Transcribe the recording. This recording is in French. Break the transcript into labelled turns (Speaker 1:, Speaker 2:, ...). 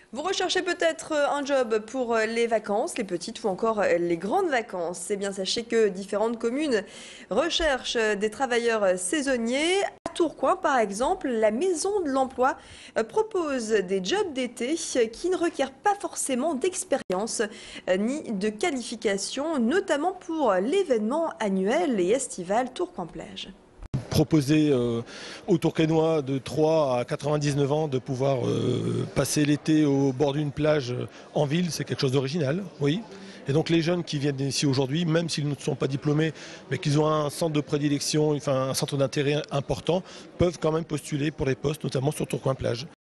Speaker 1: Vous recherchez peut-être un job pour les vacances, les petites ou encore les grandes vacances. Eh bien, sachez que différentes communes recherchent des travailleurs saisonniers. À Tourcoing, par exemple, la Maison de l'Emploi propose des jobs d'été qui ne requièrent pas forcément d'expérience ni de qualification, notamment pour l'événement annuel et estival Tourcoing-Plage.
Speaker 2: Proposer aux Tourquenois de 3 à 99 ans de pouvoir passer l'été au bord d'une plage en ville, c'est quelque chose d'original, oui. Et donc les jeunes qui viennent ici aujourd'hui, même s'ils ne sont pas diplômés, mais qu'ils ont un centre de prédilection, enfin un centre d'intérêt important, peuvent quand même postuler pour les postes, notamment sur Tourcoing-Plage.